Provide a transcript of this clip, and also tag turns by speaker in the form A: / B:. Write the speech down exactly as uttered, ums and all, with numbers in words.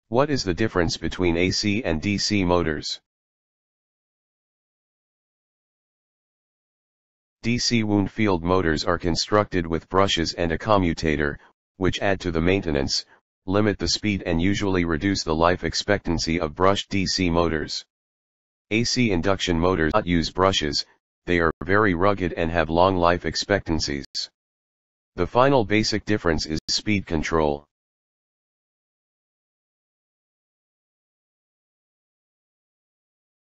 A: What is the difference between A C and D C motors? D C wound field motors are constructed with brushes and a commutator, which add to the maintenance, limit the speed and usually reduce the life expectancy of brushed D C motors. A C induction motors do not use brushes, they are very rugged and have long life expectancies. The final basic difference is speed control.